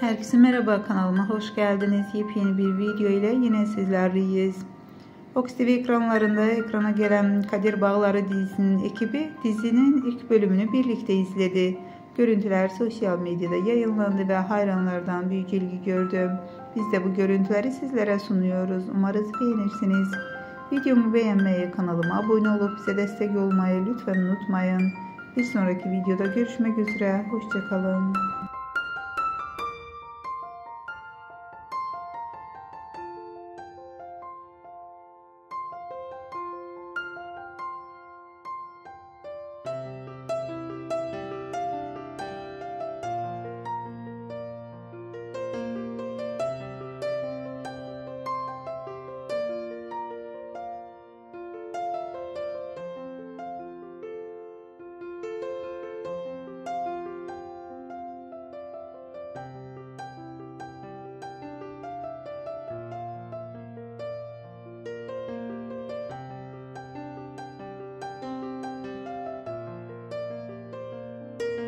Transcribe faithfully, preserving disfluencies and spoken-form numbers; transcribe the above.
Herkese merhaba, kanalıma hoş geldiniz. Yepyeni bir video ile yine sizlerleyiz. Fox T V ekranlarında ekrana gelen Kadir Bağları dizisinin ekibi dizinin ilk bölümünü birlikte izledi. Görüntüler sosyal medyada yayınlandı ve hayranlardan büyük ilgi gördü. Biz de bu görüntüleri sizlere sunuyoruz. Umarız beğenirsiniz. Videomu beğenmeyi, kanalıma abone olup bize destek olmayı lütfen unutmayın. Bir sonraki videoda görüşmek üzere. Hoşça kalın.